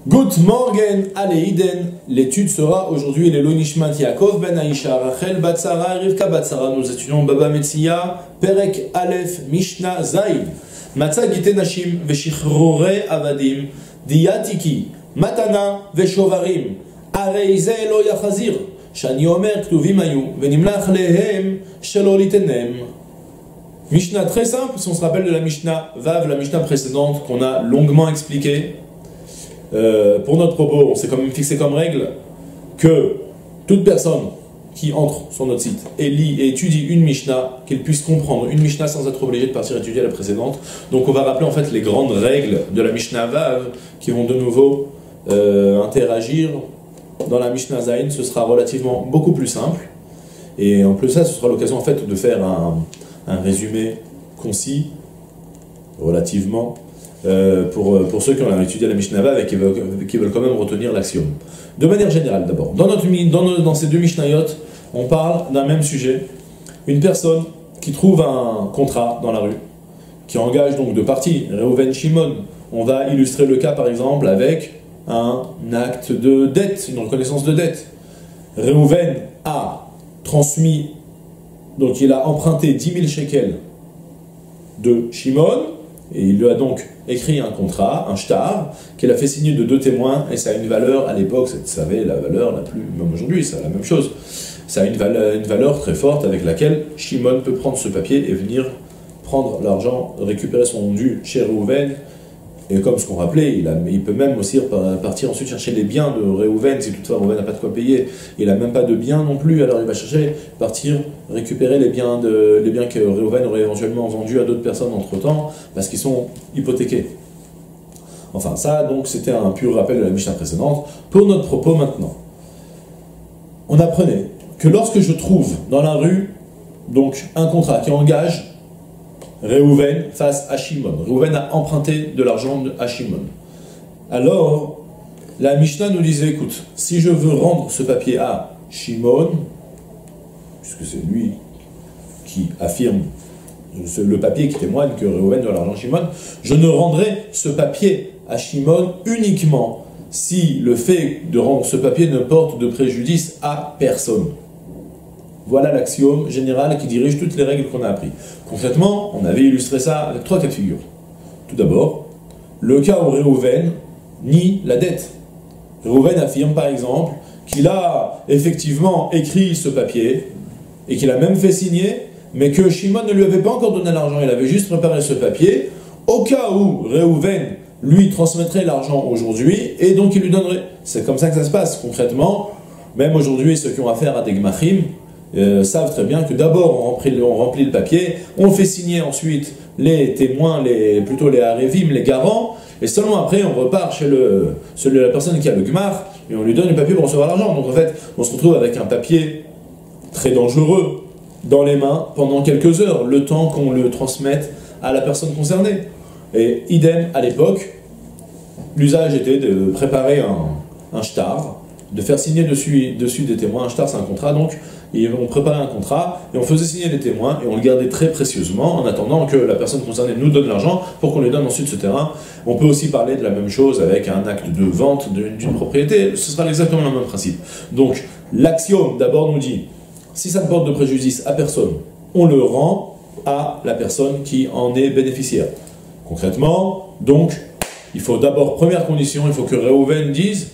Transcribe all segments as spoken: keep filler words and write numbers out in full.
Good morning, Aleiden. L'étude sera aujourd'hui les Nishmat Yaakov ben Aisha, Rachel Batsara, Rivka Batsara. Nous étudions Baba Metsiya, Perek Aleph, Mishnah Zayin. Matzah Gite Nashim, Veshichorei Avadim, Diyatiki, Matana, Veshovarim, Areize Elo Yachazir, Shani Omer Ktuvim Ayu, Venimlach Lehem, Shelo Litenem. Mishnah très simple, si on se rappelle de la Mishnah Vav, la Mishnah précédente qu'on a longuement expliquée. Euh, pour notre propos, on s'est quand même fixé comme règle que toute personne qui entre sur notre site et lit et étudie une Mishnah, qu'elle puisse comprendre une Mishnah sans être obligée de partir étudier la précédente. Donc on va rappeler en fait les grandes règles de la Mishnah Vav qui vont de nouveau euh, interagir dans la Mishnah Zayin. Ce sera relativement beaucoup plus simple. Et en plus de ça, ce sera l'occasion en fait de faire un, un résumé concis, relativement, Euh, pour, pour ceux qui ont étudié la Mishnah Vav et qui veulent, qui veulent quand même retenir l'axiome. De manière générale d'abord, dans, notre, dans, nos, dans ces deux Mishnayot, on parle d'un même sujet. Une personne qui trouve un contrat dans la rue, qui engage donc deux parties, Reuven, Shimon. On va illustrer le cas par exemple avec un acte de dette, une reconnaissance de dette. Reuven a transmis, donc il a emprunté dix mille shekels de Shimon, et il lui a donc écrit un contrat, un shtar, qu'il a fait signer de deux témoins, et ça a une valeur, à l'époque, vous savez, la valeur la plus, même aujourd'hui, c'est la même chose, ça a une valeur, une valeur très forte avec laquelle Shimon peut prendre ce papier et venir prendre l'argent, récupérer son dû chez Reuven, et comme ce qu'on rappelait, il, a, il peut même aussi partir ensuite chercher les biens de Reuven, si toutefois Reuven n'a pas de quoi payer, il n'a même pas de biens non plus, alors il va chercher, partir, récupérer les biens, de, les biens que Reuven aurait éventuellement vendus à d'autres personnes entre-temps, parce qu'ils sont hypothéqués. Enfin ça, donc, c'était un pur rappel de la Mishnah précédente. Pour notre propos maintenant, on apprenait que lorsque je trouve dans la rue donc un contrat qui engage Reuven face à Shimon. Reuven a emprunté de l'argent à Shimon. Alors, la Mishnah nous disait, écoute, si je veux rendre ce papier à Shimon, puisque c'est lui qui affirme le papier qui témoigne que Reuven doit l'argent à Shimon, je ne rendrai ce papier à Shimon uniquement si le fait de rendre ce papier ne porte de préjudice à personne. Voilà l'axiome général qui dirige toutes les règles qu'on a apprises. Concrètement, on avait illustré ça avec trois cas de figure. Tout d'abord, le cas où Reuven nie la dette. Reuven affirme par exemple qu'il a effectivement écrit ce papier et qu'il a même fait signer, mais que Shimon ne lui avait pas encore donné l'argent, il avait juste préparé ce papier, au cas où Reuven lui transmettrait l'argent aujourd'hui, et donc il lui donnerait. C'est comme ça que ça se passe concrètement. Même aujourd'hui, ceux qui ont affaire à des gmachim, Euh, savent très bien que d'abord on remplit, on remplit le papier, on fait signer ensuite les témoins, les, plutôt les harevim, les garants, et seulement après on repart chez le, celui, la personne qui a le gmar et on lui donne le papier pour recevoir l'argent. Donc en fait, on se retrouve avec un papier très dangereux dans les mains pendant quelques heures, le temps qu'on le transmette à la personne concernée. Et idem à l'époque, l'usage était de préparer un, un shtar, de faire signer dessus, dessus des témoins. Un shtar, c'est un contrat donc. Et on préparait un contrat, et on faisait signer les témoins, et on le gardait très précieusement, en attendant que la personne concernée nous donne l'argent, pour qu'on lui donne ensuite ce terrain. On peut aussi parler de la même chose avec un acte de vente d'une propriété, ce sera exactement le même principe. Donc, l'axiome, d'abord, nous dit, si ça ne porte de préjudice à personne, on le rend à la personne qui en est bénéficiaire. Concrètement, donc, il faut d'abord, première condition, il faut que Reuven dise,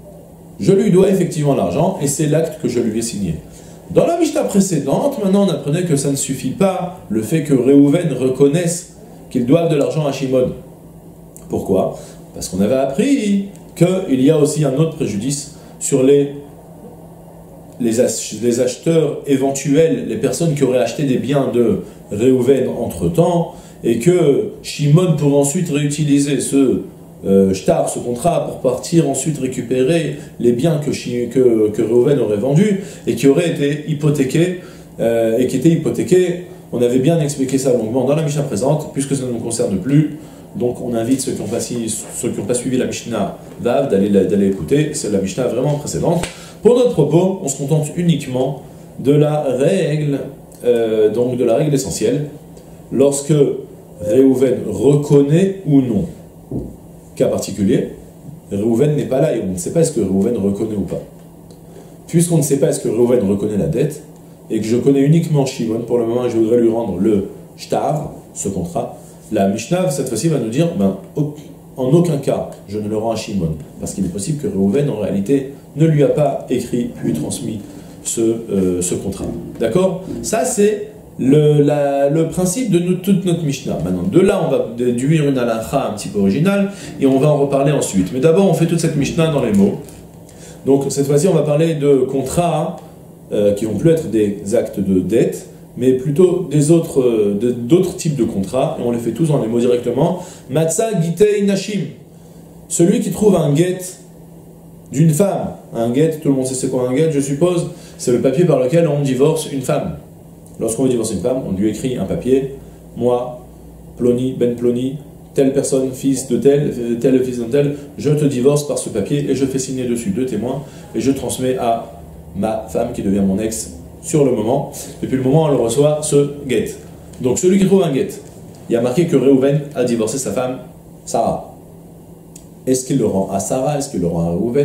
je lui dois effectivement l'argent, et c'est l'acte que je lui ai signé. Dans la Mishnah précédente, maintenant on apprenait que ça ne suffit pas le fait que Reuven reconnaisse qu'il doit de l'argent à Shimon. Pourquoi? Parce qu'on avait appris qu'il y a aussi un autre préjudice sur les, les, ach les acheteurs éventuels, les personnes qui auraient acheté des biens de Reuven entre-temps, et que Shimon pourrait ensuite réutiliser ce Euh, shtar, ce contrat, pour partir ensuite récupérer les biens que, que, que Reuven aurait vendus et qui auraient été hypothéqués, euh, et qui étaient hypothéqués. On avait bien expliqué ça longuement dans la Mishnah présente, puisque ça ne nous concerne plus. Donc on invite ceux qui n'ont pas, ceux qui n'ont pas suivi la Mishnah Vav d'aller écouter, c'est la Mishnah vraiment précédente. Pour notre propos, on se contente uniquement de la règle, euh, donc de la règle essentielle, lorsque Reuven reconnaît ou non. Cas particulier, Reuven n'est pas là et on ne sait pas est-ce que Reuven reconnaît ou pas. Puisqu'on ne sait pas est-ce que Reuven reconnaît la dette, et que je connais uniquement Shimon, pour le moment je voudrais lui rendre le shtar, ce contrat, la Mishnah, cette fois-ci, va nous dire, ben, en aucun cas, je ne le rends à Shimon, parce qu'il est possible que Reuven, en réalité, ne lui a pas écrit puis transmis ce, euh, ce contrat. D'accord? Ça, c'est le, la, le principe de nous, toute notre Mishnah. Maintenant, de là, on va déduire une halakha un petit peu originale, et on va en reparler ensuite. Mais d'abord, on fait toute cette Mishnah dans les mots. Donc, cette fois-ci, on va parler de contrats euh, qui vont plus être des actes de dette, mais plutôt des autres, euh, de, d'autres types de contrats, et on les fait tous dans les mots directement. Matzah gitei nashim. Celui qui trouve un get d'une femme. Un get, tout le monde sait c'est quoi un get, je suppose, c'est le papier par lequel on divorce une femme. Lorsqu'on veut divorcer une femme, on lui écrit un papier. Moi, Ploni, Ben Ploni, telle personne, fils de tel, tel fils de tel, je te divorce par ce papier et je fais signer dessus deux témoins et je transmets à ma femme qui devient mon ex sur le moment. Depuis le moment où elle reçoit ce get. Donc celui qui trouve un get, il y a marqué que Reuven a divorcé sa femme, Sarah. Est-ce qu'il le rend à Sarah? Est-ce qu'il le rend à Reuven?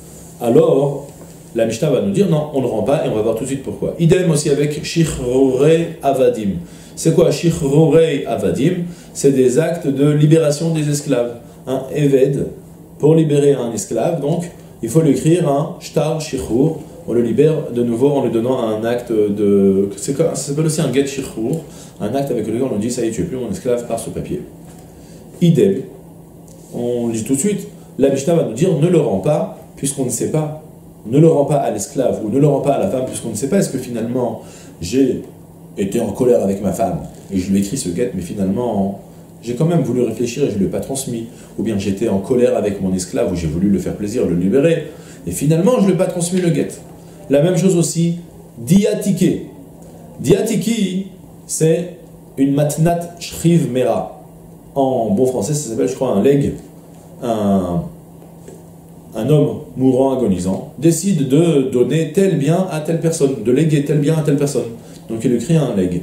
Alors, la Mishnah va nous dire non, on ne le rend pas et on va voir tout de suite pourquoi. Idem aussi avec Shichrorei Avadim. C'est quoi Shichrorei Avadim? C'est des actes de libération des esclaves. Un Eved, pour libérer un esclave, donc il faut lui écrire un Shtar Shichrur. On le libère de nouveau en lui donnant un acte de. C'est quoi? Ça s'appelle aussi un Get Shichrur, un acte avec lequel on lui dit ça y est, tu es plus mon esclave par ce papier. Idem. On dit tout de suite, la Mishnah va nous dire ne le rend pas, puisqu'on ne sait pas, ne le rend pas à l'esclave ou ne le rend pas à la femme, puisqu'on ne sait pas est-ce que finalement j'ai été en colère avec ma femme et je lui ai écrit ce get, mais finalement j'ai quand même voulu réfléchir et je ne lui ai pas transmis, ou bien j'étais en colère avec mon esclave où j'ai voulu le faire plaisir, le libérer, et finalement je ne lui ai pas transmis le get. La même chose aussi, diatike. Diatiki, c'est une matnat shriv mera. En bon français, ça s'appelle, je crois, un leg. Un, un homme mourant, agonisant, décide de donner tel bien à telle personne, de léguer tel bien à telle personne. Donc il écrit un leg.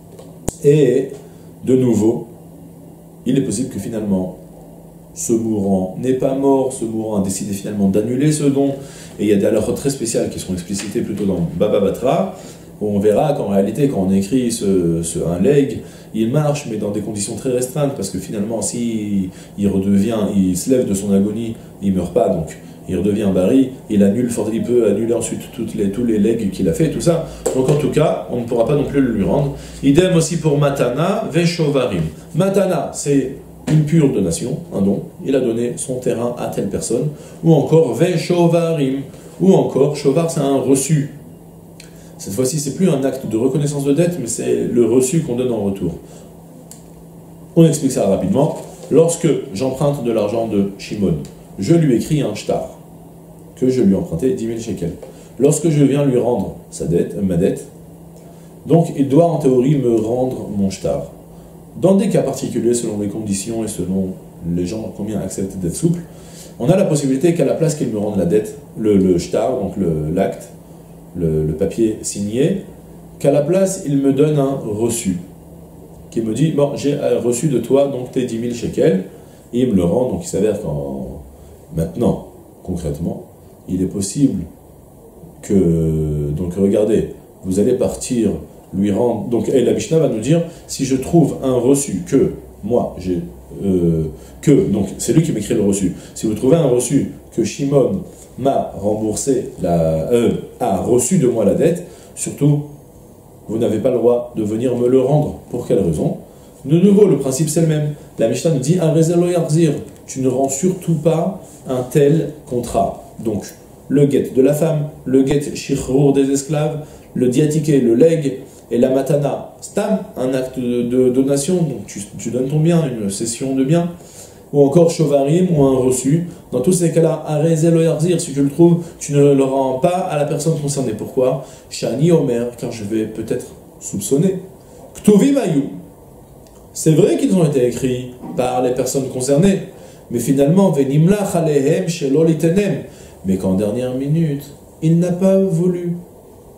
Et, de nouveau, il est possible que finalement, ce mourant n'est pas mort, ce mourant a décidé finalement d'annuler ce don, et il y a des halachot très spéciales qui seront explicitées plutôt dans Baba Batra, où on verra qu'en réalité, quand on écrit ce, ce, un leg, il marche, mais dans des conditions très restreintes, parce que finalement, s'il il redevient, il se lève de son agonie, il ne meurt pas, donc il redevient bari, il annule, il peut annuler ensuite toutes les, tous les legs qu'il a fait, tout ça. Donc en tout cas, on ne pourra pas non plus le lui rendre. Idem aussi pour Matana, Veshovarim. Matana, c'est une pure donation, un don, il a donné son terrain à telle personne, ou encore Veshovarim, ou encore, Shovar, c'est un reçu. Cette fois-ci, c'est plus un acte de reconnaissance de dette, mais c'est le reçu qu'on donne en retour. On explique ça rapidement. Lorsque j'emprunte de l'argent de Shimon, je lui écris un shtar, que je lui ai emprunté dix mille shekels. Lorsque je viens lui rendre sa dette, euh, ma dette, donc il doit en théorie me rendre mon shtar. Dans des cas particuliers, selon les conditions et selon les gens combien acceptent d'être souples, on a la possibilité qu'à la place qu'il me rende la dette, le, le shtar, donc le, l'acte, Le, le papier signé, qu'à la place, il me donne un reçu, qui me dit, bon, j'ai reçu de toi donc tes dix mille shekels, et il me le rend, donc il s'avère qu'en maintenant, concrètement, il est possible que, donc regardez, vous allez partir, lui rendre, donc et la Mishnah va nous dire, si je trouve un reçu que, moi, j'ai, euh, que, donc c'est lui qui m'écrit le reçu, si vous trouvez un reçu que Shimon m'a remboursé, la, euh, a reçu de moi la dette, surtout, vous n'avez pas le droit de venir me le rendre. Pour quelle raison? De nouveau, le principe c'est le même. La Mishnah nous dit, un rezelo yarzir, tu ne rends surtout pas un tel contrat. Donc, le get de la femme, le get shichrur des esclaves, le diatiké, le leg, et la matana, stam, un acte de, de donation, donc tu, tu donnes ton bien, une cession de bien, ou encore shovarim, ou un reçu. Dans tous ces cas-là, arezé lo yarzir, si tu le trouves, tu ne le rends pas à la personne concernée. Pourquoi? Shani Omer, car je vais peut-être soupçonner. Ktuvim ayu. C'est vrai qu'ils ont été écrits par les personnes concernées, mais finalement, venimlach alehem shelo litenem. Mais qu'en dernière minute, il n'a pas voulu.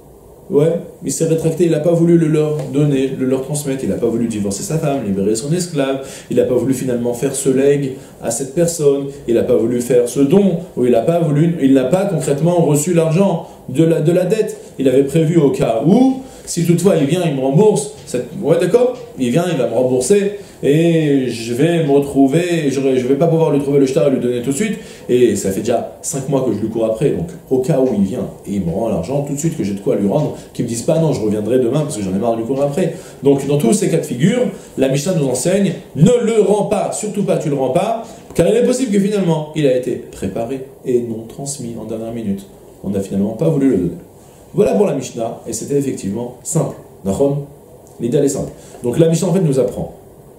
Ouais, il s'est rétracté, il n'a pas voulu le leur donner, le leur transmettre, il n'a pas voulu divorcer sa femme, libérer son esclave, il n'a pas voulu finalement faire ce legs à cette personne, il n'a pas voulu faire ce don, ou il n'a pas voulu, il n'a pas concrètement reçu l'argent de la, de la dette. Il avait prévu au cas où, si toutefois il vient, il me rembourse, cette... ouais d'accord, il vient, il va me rembourser, et je vais me retrouver, je ne vais pas pouvoir lui trouver le shtar et lui donner tout de suite, et ça fait déjà cinq mois que je lui cours après, donc au cas où il vient et il me rend l'argent, tout de suite que j'ai de quoi lui rendre, qu'il ne me dise pas non, je reviendrai demain parce que j'en ai marre de lui courir après. Donc dans tous ces cas de figure, la Mishnah nous enseigne, ne le rends pas, surtout pas tu le rends pas, car il est possible que finalement il a été préparé et non transmis en dernière minute. On n'a finalement pas voulu le donner. Voilà pour la Mishnah, et c'était effectivement simple. Nachon, l'idée elle est simple. Donc la Mishnah en fait nous apprend,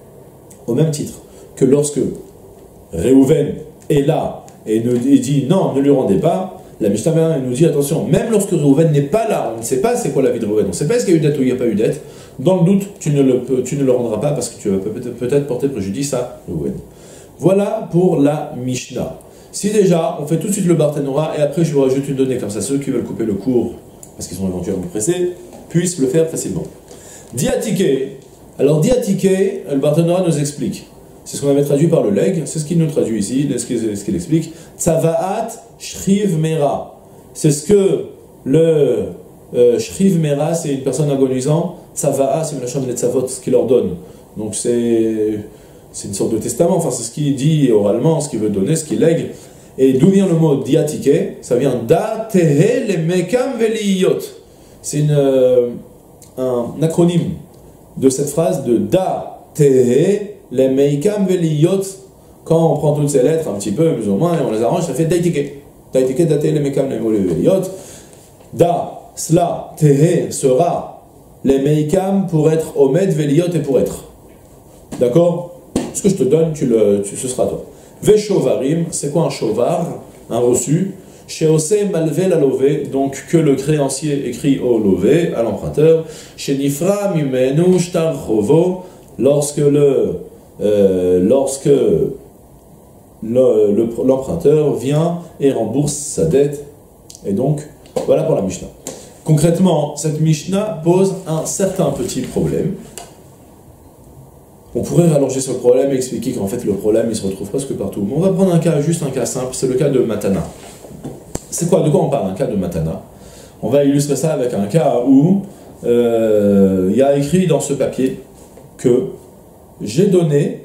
au même titre que lorsque Réhouven est là et, nous, et dit non, ne lui rendez pas, la Mishnah nous dit attention, même lorsque Réhouven n'est pas là, on ne sait pas c'est quoi la vie de Réhouven, on ne sait pas est-ce qu'il y a eu dette ou il n'y a pas eu dette, dans le doute, tu ne le, tu ne le rendras pas parce que tu vas peut-être peut porter préjudice à Réhouven. Voilà pour la Mishnah. Si déjà, on fait tout de suite le Barthénora et après je vous rajoute une donnée, comme ça ceux qui veulent couper le cours, parce qu'ils sont éventuellement pressés, puissent le faire facilement. Diatike. Alors Diatike, le Barthénora nous explique. C'est ce qu'on avait traduit par le leg, c'est ce qu'il nous traduit ici, ce qu'il explique. Tzavaat Shriv Mera. C'est ce que le euh, Shriv Mera, c'est une personne agonisant. Tzavaat, c'est une chambre de Tzavot, ce qu'il leur donne. Donc c'est une sorte de testament, enfin c'est ce qu'il dit oralement, ce qu'il veut donner, ce qu'il lègue. Et d'où vient le mot Diatike? Ça vient Da Tehe le Mekam Veliyot. C'est euh, un acronyme de cette phrase de Da Tehe les Meikam Veliyot. Quand on prend toutes ces lettres un petit peu, plus ou moins, et on les arrange, ça fait Daitike. Daitike, Da Tehe les Meikam Veliyot. Da, cela, Tehe, sera les Meikam pour être Omed Veliyot et pour être. D'accord? Ce que je te donne, tu le, tu, ce sera toi. Veshovarim, c'est quoi un shovar? Un reçu. Sheose malve la lové, donc que le créancier écrit au lové, à l'emprunteur. Shenifra mimenu shtar chovo, lorsque le euh, lorsque l'emprunteur vient et rembourse sa dette. Et donc, voilà pour la Mishnah. Concrètement, cette Mishnah pose un certain petit problème. On pourrait rallonger ce problème et expliquer qu'en fait le problème il se retrouve presque partout. Mais on va prendre un cas, juste un cas simple, c'est le cas de Matana. C'est quoi? De quoi on parle? Un cas de Matana. On va illustrer ça avec un cas où euh, il y a écrit dans ce papier que j'ai donné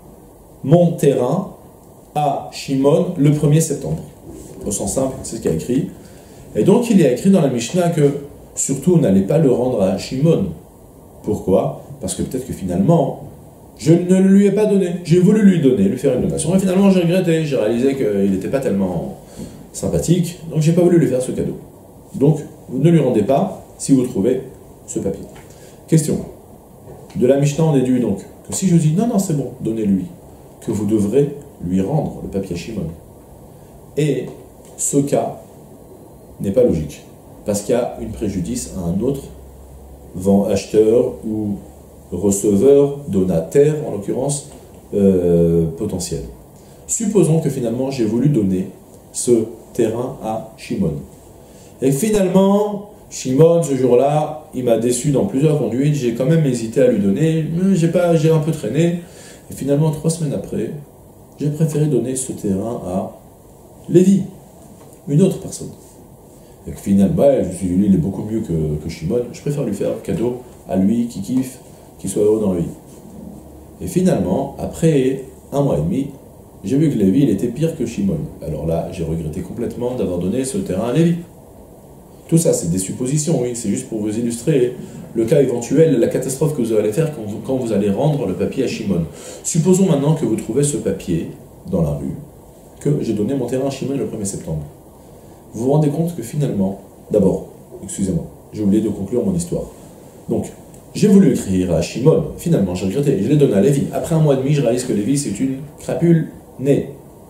mon terrain à Shimon le premier septembre. Au sens simple, c'est ce qu'il y a écrit. Et donc il y a écrit dans la Mishnah que surtout on n'allait pas le rendre à Shimon. Pourquoi? Parce que peut-être que finalement je ne lui ai pas donné. J'ai voulu lui donner, lui faire une donation. Et finalement, j'ai regretté. J'ai réalisé qu'il n'était pas tellement sympathique. Donc, j'ai pas voulu lui faire ce cadeau. Donc, vous ne lui rendez pas si vous trouvez ce papier. Question. De la Mishnah, on déduit donc que si je dis non, non, c'est bon, donnez-lui, que vous devrez lui rendre le papier à Shimon. Et ce cas n'est pas logique. Parce qu'il y a une préjudice à un autre vend acheteur ou receveur, donataire, en l'occurrence, euh, potentiel. Supposons que finalement j'ai voulu donner ce terrain à Shimon. Et finalement, Shimon, ce jour-là, il m'a déçu dans plusieurs conduites, j'ai quand même hésité à lui donner, j'ai pas, j'ai un peu traîné, et finalement, trois semaines après, j'ai préféré donner ce terrain à Lévi, une autre personne. Et finalement, je me suis dit, lui, il est beaucoup mieux que, que Shimon, je préfère lui faire un cadeau à lui qui kiffe, qui soit heureux dans la vie. Et finalement, après un mois et demi, j'ai vu que Lévi, il était pire que Shimon. Alors là, j'ai regretté complètement d'avoir donné ce terrain à Lévi. Tout ça, c'est des suppositions, oui, c'est juste pour vous illustrer le cas éventuel, la catastrophe que vous allez faire quand vous, quand vous allez rendre le papier à Shimon. Supposons maintenant que vous trouvez ce papier dans la rue, que j'ai donné mon terrain à Shimon le premier septembre. Vous vous rendez compte que finalement, d'abord, excusez-moi, j'ai oublié de conclure mon histoire. Donc, j'ai voulu écrire à Shimon, finalement j'ai regretté, je l'ai donné à Lévi. Après un mois et demi, je réalise que Lévi c'est une crapule née.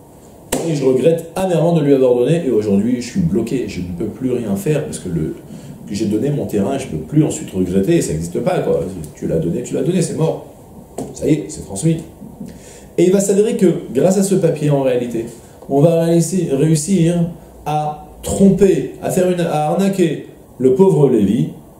Et je regrette amèrement de lui avoir donné, et aujourd'hui je suis bloqué, je ne peux plus rien faire, parce que, le, que j'ai donné mon terrain, je ne peux plus ensuite regretter, ça n'existe pas, quoi. Tu l'as donné, tu l'as donné, c'est mort. Ça y est, c'est transmis. Et il va s'avérer que, grâce à ce papier en réalité, on va réussir à tromper, à faire une, à arnaquer le pauvre Lévi,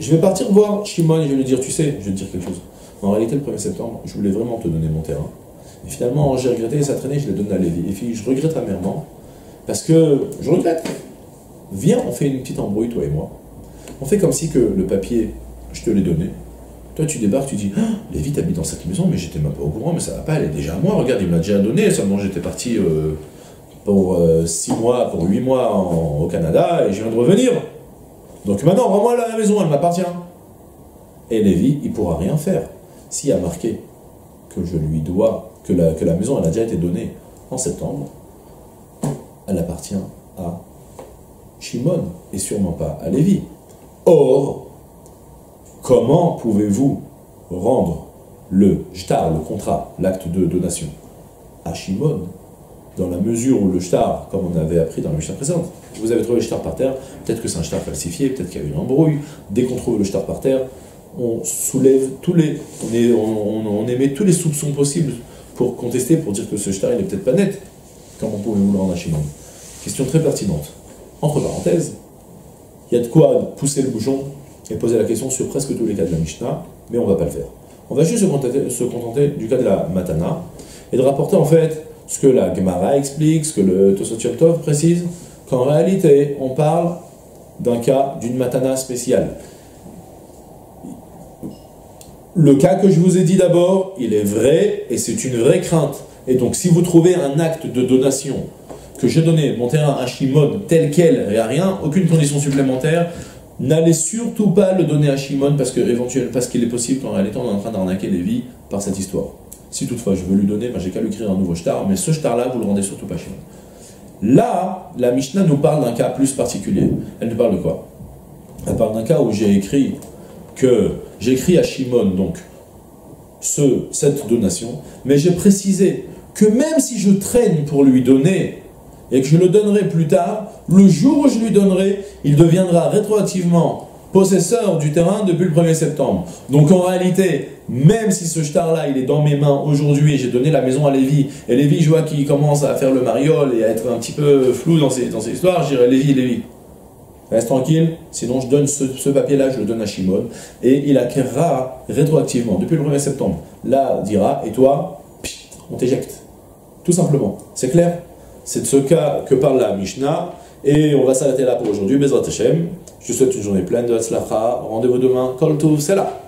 je vais partir voir Shimon et je vais lui dire, tu sais, je vais te dire quelque chose. En réalité, le premier septembre, je voulais vraiment te donner mon terrain. Et finalement, j'ai regretté, et ça traînait, je l'ai donné à Lévi. Et puis, je regrette amèrement, parce que je regrette. Viens, on fait une petite embrouille, toi et moi. On fait comme si que le papier, je te l'ai donné. Toi, tu débarques, tu dis, ah, Lévi t'habites dans cette maison, mais j'étais même pas au courant, mais ça va pas, elle est déjà à moi. Regarde, il me l'a déjà donné, seulement j'étais parti euh, pour euh, six mois, pour huit mois en, au Canada, et je viens de revenir. Donc maintenant, rends-moi la maison, elle m'appartient. Et Lévi, il pourra rien faire. S'il y a marqué que je lui dois, que la, que la maison, elle a déjà été donnée en septembre, elle appartient à Shimon, et sûrement pas à Lévi. Or, comment pouvez-vous rendre le shtar, le contrat, l'acte de donation, à Shimon, dans la mesure où le shtar, comme on avait appris dans la Mishnah précédente, vous avez trouvé le shtar par terre, peut-être que c'est un shtar falsifié, peut-être qu'il y a eu une embrouille, dès qu'on trouve le shtar par terre, on soulève tous les, on, est, on, on, on émet tous les soupçons possibles pour contester, pour dire que ce shtar, il est peut-être pas net. Comment pouvez-vous le rendre à Shimon? Question très pertinente. Entre parenthèses, il y a de quoi pousser le bouchon et poser la question sur presque tous les cas de la Mishnah, mais on ne va pas le faire. On va juste se contenter, se contenter du cas de la Matana et de rapporter en fait ce que la Gemara explique, ce que le Tosot Yom Tov précise, qu'en réalité, on parle d'un cas d'une Matana spéciale. Le cas que je vous ai dit d'abord, il est vrai et c'est une vraie crainte. Et donc, si vous trouvez un acte de donation que j'ai donné mon terrain à Shimon tel quel, il n'y a rien, aucune condition supplémentaire, n'allez surtout pas le donner à Shimon parce qu'il parce qu'il est possible qu'en réalité on est en train d'arnaquer Lévi par cette histoire. Si toutefois je veux lui donner, ben, j'ai qu'à lui écrire un nouveau shtar, mais ce shtar-là, vous le rendez surtout pas à Shimon. Là, la Mishnah nous parle d'un cas plus particulier. Elle nous parle de quoi? Elle parle d'un cas où j'ai écrit que j'ai écrit à Shimon donc ce, cette donation, mais j'ai précisé que même si je traîne pour lui donner et que je le donnerai plus tard, le jour où je lui donnerai, il deviendra rétroactivement possesseur du terrain depuis le premier septembre. Donc en réalité, même si ce shtar-là, il est dans mes mains aujourd'hui, et j'ai donné la maison à Lévi, et Lévi, je vois qu'il commence à faire le mariole et à être un petit peu flou dans ses, dans ses histoires, je dirais Lévi, Lévi, reste tranquille, sinon je donne ce, ce papier-là, je le donne à Shimon, et il acquérera rétroactivement, depuis le premier septembre. Là, dira, et toi, on t'éjecte. Tout simplement. C'est clair? C'est de ce cas que parle la Mishnah, et on va s'arrêter là pour aujourd'hui. Bezrat Hashem, je vous souhaite une journée pleine de Hatzlacha. Rendez-vous demain, Kol Tov, c'est là.